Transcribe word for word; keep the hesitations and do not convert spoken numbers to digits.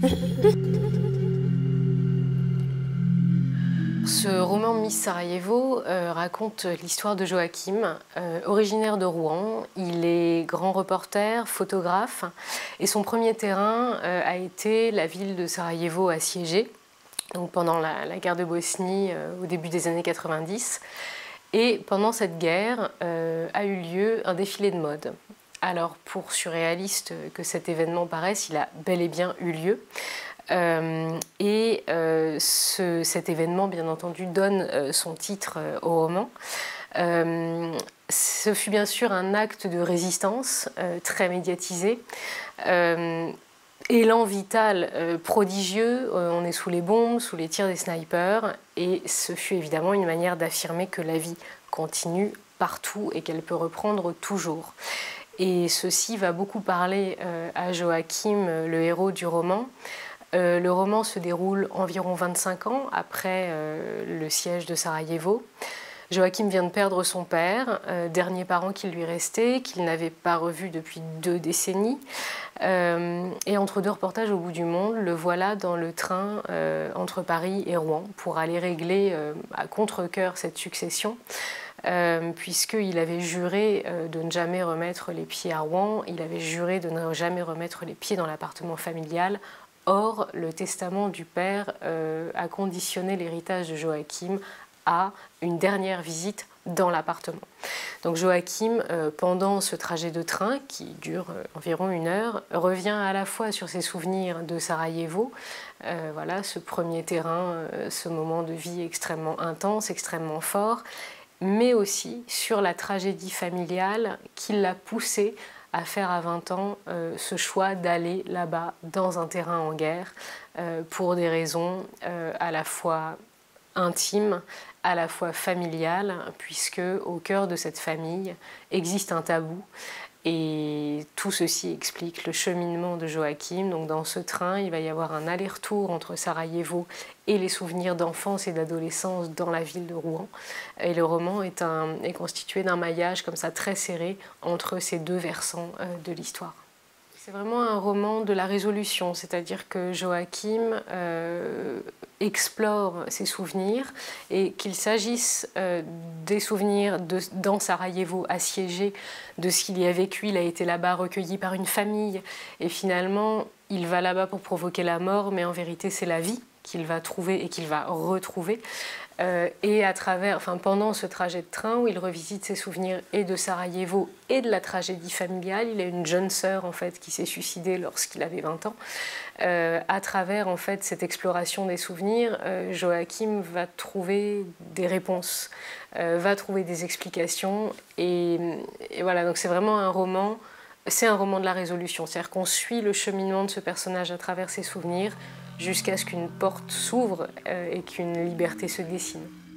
Ce roman Miss Sarajevo euh, raconte l'histoire de Joachim, euh, originaire de Rouen. Il est grand reporter, photographe, et son premier terrain euh, a été la ville de Sarajevo assiégée, donc pendant la, la guerre de Bosnie euh, au début des années quatre-vingt-dix. Et pendant cette guerre euh, a eu lieu un défilé de mode. Alors, pour surréaliste que cet événement paraisse, il a bel et bien eu lieu. Euh, et euh, ce, cet événement, bien entendu, donne euh, son titre euh, au roman. Euh, ce fut bien sûr un acte de résistance euh, très médiatisé. Euh, élan vital euh, prodigieux, euh, on est sous les bombes, sous les tirs des snipers, et ce fut évidemment une manière d'affirmer que la vie continue partout et qu'elle peut reprendre toujours. Et ceci va beaucoup parler euh, à Joachim, le héros du roman. Euh, le roman se déroule environ vingt-cinq ans après euh, le siège de Sarajevo. Joachim vient de perdre son père, euh, dernier parent qui lui restait, qu'il n'avait pas revu depuis deux décennies. Euh, et entre deux reportages au bout du monde, le voilà dans le train euh, entre Paris et Rouen pour aller régler euh, à contre-cœur cette succession. Euh, puisqu'il avait juré euh, de ne jamais remettre les pieds à Rouen, il avait juré de ne jamais remettre les pieds dans l'appartement familial. Or, le testament du père euh, a conditionné l'héritage de Joachim à une dernière visite dans l'appartement. Donc Joachim, euh, pendant ce trajet de train, qui dure euh, environ une heure, revient à la fois sur ses souvenirs de Sarajevo, euh, voilà, ce premier terrain, euh, ce moment de vie extrêmement intense, extrêmement fort, mais aussi sur la tragédie familiale qui l'a poussé à faire à vingt ans euh, ce choix d'aller là-bas dans un terrain en guerre euh, pour des raisons euh, à la fois intimes, à la fois familiales, puisque au cœur de cette famille existe un tabou. Et tout ceci explique le cheminement de Joachim. Donc dans ce train, il va y avoir un aller-retour entre Sarajevo et les souvenirs d'enfance et d'adolescence dans la ville de Rouen. Et le roman est, un, est constitué d'un maillage comme ça très serré entre ces deux versants euh, de l'histoire. C'est vraiment un roman de la résolution, c'est-à-dire que Joachim euh, explore ses souvenirs et qu'il s'agisse euh, des souvenirs de, dans Sarajevo assiégé, de ce qu'il y a vécu. Il a été là-bas recueilli par une famille et finalement il va là-bas pour provoquer la mort, mais en vérité c'est la vie qu'il va trouver et qu'il va retrouver. Euh, et à travers, enfin, pendant ce trajet de train où il revisite ses souvenirs et de Sarajevo et de la tragédie familiale, il a une jeune sœur en fait, qui s'est suicidée lorsqu'il avait vingt ans. Euh, à travers en fait, cette exploration des souvenirs, euh, Joachim va trouver des réponses, euh, va trouver des explications. Et, et voilà, donc c'est vraiment un roman, c'est un roman de la résolution. C'est-à-dire qu'on suit le cheminement de ce personnage à travers ses souvenirs, jusqu'à ce qu'une porte s'ouvre euh, et qu'une liberté se dessine.